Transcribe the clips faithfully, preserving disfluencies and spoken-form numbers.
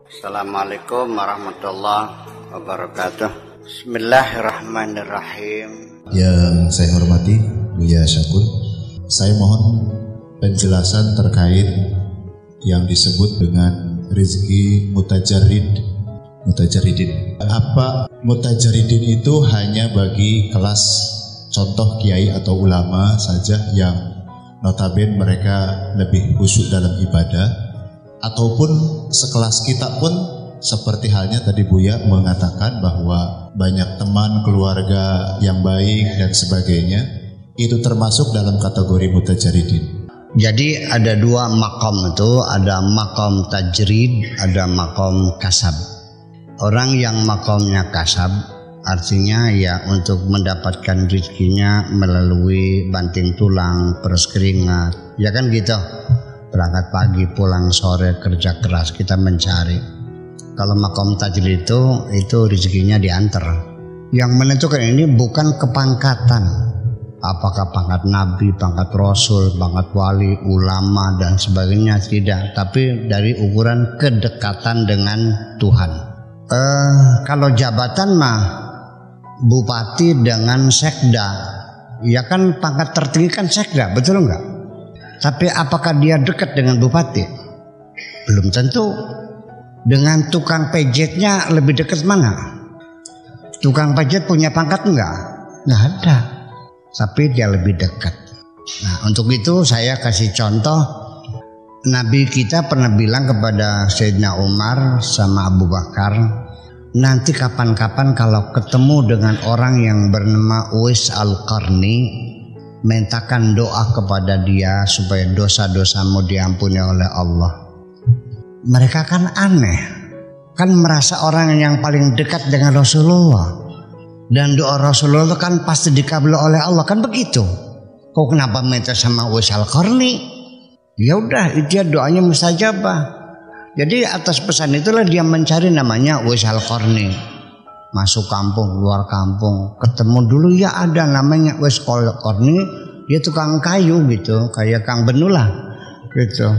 Assalamualaikum warahmatullahi wabarakatuh. Bismillahirrahmanirrahim. Yang saya hormati Buya Syakun, saya mohon penjelasan terkait yang disebut dengan rezeki mutajarrid, mutajarridin. Apa mutajarridin itu hanya bagi kelas contoh kiai atau ulama saja yang notabene mereka lebih khusyuk dalam ibadah, ataupun sekelas kita pun seperti halnya tadi Buya mengatakan bahwa banyak teman, keluarga yang baik dan sebagainya, itu termasuk dalam kategori mutajarridin. Jadi ada dua makom itu, ada makom tajrid, ada makom kasab. Orang yang makomnya kasab artinya ya untuk mendapatkan rezekinya melalui banting tulang, peres keringat, ya kan gitu. Berangkat pagi, pulang sore, kerja keras, kita mencari. Kalau makom tajrid itu, itu rezekinya diantar. Yang menentukan ini bukan kepangkatan, apakah pangkat nabi, pangkat rasul, pangkat wali, ulama dan sebagainya, tidak. Tapi dari ukuran kedekatan dengan Tuhan. Eh, kalau jabatan mah bupati dengan sekda, ya kan pangkat tertinggi kan sekda, betul enggak? Tapi apakah dia dekat dengan bupati? Belum tentu. Dengan tukang pejetnya lebih dekat mana? Tukang pejet punya pangkat enggak? Enggak ada. Tapi dia lebih dekat. Nah, untuk itu saya kasih contoh. Nabi kita pernah bilang kepada Sayyidina Umar sama Abu Bakar, nanti kapan-kapan kalau ketemu dengan orang yang bernama Uwais Al-Qarni, mintakan doa kepada dia supaya dosa-dosamu diampuni oleh Allah. Mereka kan aneh, kan merasa orang yang paling dekat dengan Rasulullah, dan doa Rasulullah kan pasti dikabul oleh Allah, kan begitu. Kok kenapa minta sama Uwais Al-Qarni? Ya udah, itu doanya mustajabah. Jadi atas pesan itulah dia mencari namanya Uwais Al-Qarni. Masuk kampung, keluar kampung, ketemu dulu ya ada namanya Uwais Al-Qarni, dia tukang kayu gitu, kayak Kang Benu lah gitu.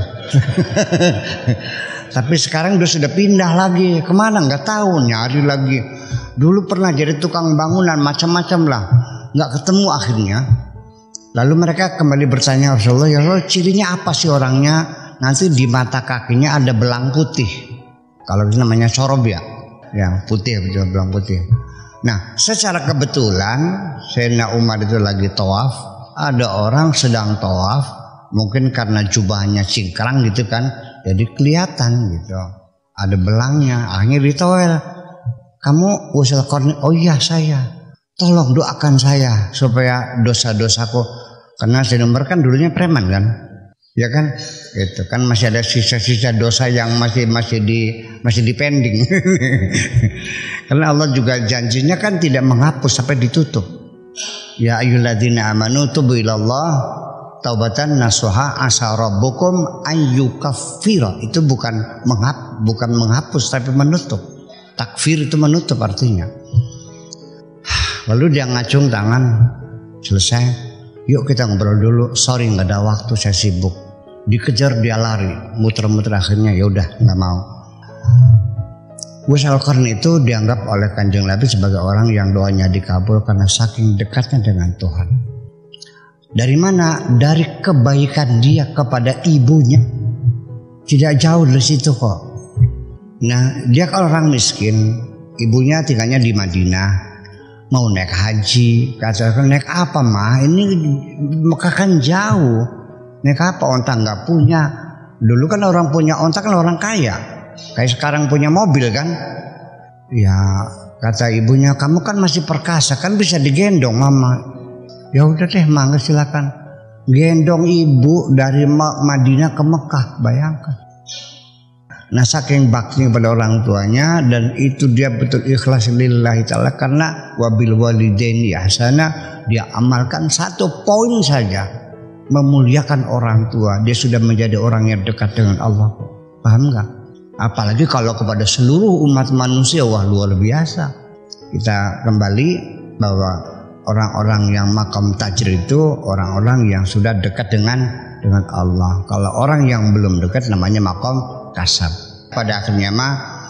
Tapi sekarang dia sudah pindah lagi, kemana nggak tahu, nyari lagi. Dulu pernah jadi tukang bangunan macam-macam lah, nggak ketemu akhirnya. Lalu mereka kembali bertanya Rasulullah, ya Rasulullah, cirinya apa sih orangnya? Nanti di mata kakinya ada belang putih, kalau itu namanya sorob ya. Ya putih, betul belang putih. Nah secara kebetulan Sayyidina Umar itu lagi tawaf, ada orang sedang tawaf, mungkin karena jubahnya cingkrang gitu kan, jadi kelihatan gitu, ada belangnya. Akhirnya ditawel, kamu Uwais Al-Qarni? Oh iya saya, tolong doakan saya supaya dosa-dosaku, karena Sayyidina Umar kan dulunya preman kan, ya kan, itu kan masih ada sisa-sisa dosa yang masih masih di masih di pending. Karena Allah juga janjinya kan tidak menghapus sampai ditutup. Ya ayyuhalladzina amanu tubu ilallah taubatan nasuha asa rabbukum ayyukaffira. Itu bukan menghap, bukan menghapus tapi menutup. Takfir itu menutup artinya. Lalu dia ngacung tangan, selesai. Yuk kita ngobrol dulu. Sorry nggak ada waktu, saya sibuk. Dikejar dia lari, muter-muter, akhirnya ya udah nggak mau. Uwais Al-Qarni itu dianggap oleh Kanjeng Nabi sebagai orang yang doanya dikabul karena saking dekatnya dengan Tuhan. Dari mana? Dari kebaikan dia kepada ibunya. Tidak jauh dari situ kok. Nah, dia kalau orang miskin, ibunya tinggalnya di Madinah, mau naik haji, kata naik apa mah? Ini Mekah kan jauh. Naik apa? Onta nggak punya. Dulu kan orang punya onta kan orang kaya. Kayak sekarang punya mobil kan. Ya kata ibunya, kamu kan masih perkasa, kan bisa digendong mama. Ya udah deh, mangga silakan. Gendong ibu dari Madinah ke Mekah, bayangkan. Nah saking baktinya pada orang tuanya, dan itu dia betul ikhlas lillahi ta'ala, karena wabil walidaini ihsana, dia amalkan satu poin saja, memuliakan orang tua. Dia sudah menjadi orang yang dekat dengan Allah. Paham nggak? Apalagi kalau kepada seluruh umat manusia, wah luar biasa. Kita kembali bahwa orang-orang yang makam tajrid itu orang-orang yang sudah dekat dengan dengan Allah. Kalau orang yang belum dekat namanya makam kasab. Pada akhirnya mah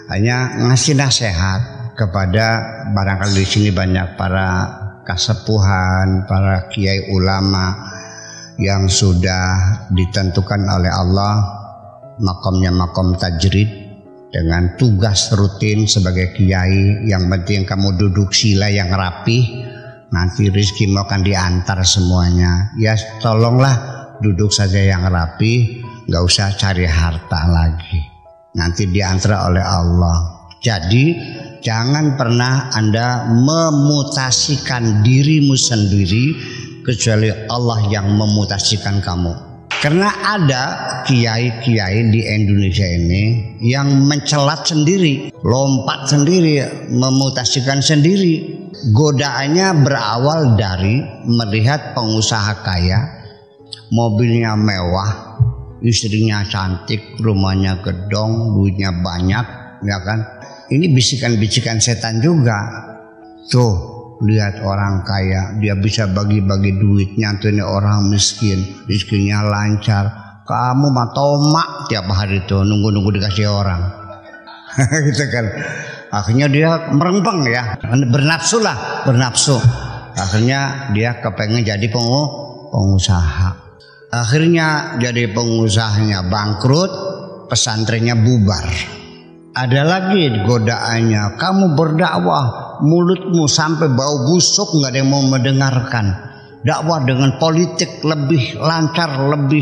hanya ngasih nasihat kepada barangkali di sini banyak para kasepuhan, para kiai ulama yang sudah ditentukan oleh Allah makomnya makom tajrid dengan tugas rutin sebagai kiai. Yang penting kamu duduk sila yang rapih, nanti rezekimu akan diantar semuanya. Ya tolonglah duduk saja yang rapi, nggak usah cari harta lagi, nanti diantar oleh Allah. Jadi jangan pernah Anda memutasikan dirimu sendiri kecuali Allah yang memutasikan kamu. Karena ada kiai-kiai di Indonesia ini yang mencelat sendiri, lompat sendiri, memutasikan sendiri. Godaannya berawal dari melihat pengusaha kaya, mobilnya mewah, istrinya cantik, rumahnya gedong, duitnya banyak, ya kan? Ini bisikan-bisikan setan juga. Tuh, lihat orang kaya, dia bisa bagi-bagi duit, nyantuin orang miskin, rezekinya lancar. Kamu mah tomak tiap hari tuh nunggu-nunggu dikasih orang. Gitu kan. Akhirnya dia merempeng ya, bernafsu lah, bernafsu. Akhirnya dia kepengen jadi pengusaha. Akhirnya jadi pengusahanya bangkrut, pesantrennya bubar. Ada lagi godaannya, kamu berdakwah, mulutmu sampai bau busuk, nggak ada yang mau mendengarkan. Dakwah dengan politik lebih lancar, lebih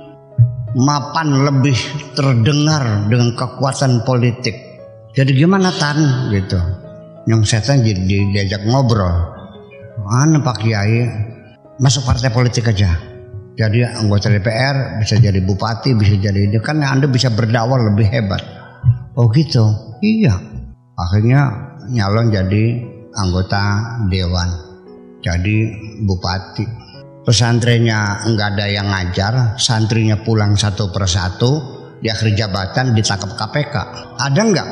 mapan, lebih terdengar dengan kekuatan politik. Jadi gimana Tan gitu? Yang setan jadi diajak ngobrol. Mana Pak Kiai? Masuk partai politik aja. Jadi anggota D P R, bisa jadi bupati, bisa jadi ini. Kan Anda bisa berdakwah lebih hebat. Oh gitu? Iya. Akhirnya nyalon jadi anggota dewan, jadi bupati. Pesantrennya enggak ada yang ngajar, santrinya pulang satu persatu, di akhir jabatan ditangkap K P K. Ada enggak?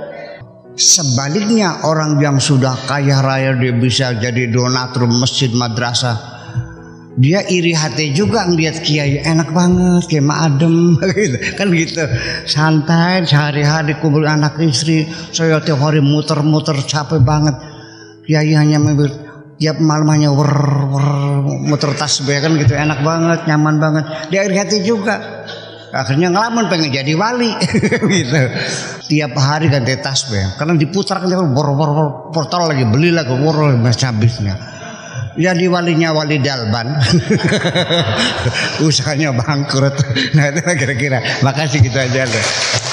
Sebaliknya orang yang sudah kaya raya, dia bisa jadi donatur masjid madrasah, dia iri hati juga ngeliat kiai enak banget, kayak mak adem gitu. Kan gitu, santai sehari-hari kumpul anak istri. Saya tiap hari muter-muter capek banget. Kiai hanya mobil tiap malam hanya wer, wer, muter tasbih kan gitu, enak banget, nyaman banget. Dia iri hati juga. Akhirnya ngelamun pengen jadi wali gitu. Tiap hari ganti tasbih karena diputar kan bor bor portal lagi, beli lagi bor macam habisnya. Jadi walinya wali dalban. Usahanya bangkrut. Nah itu kira-kira. Makasih gitu aja.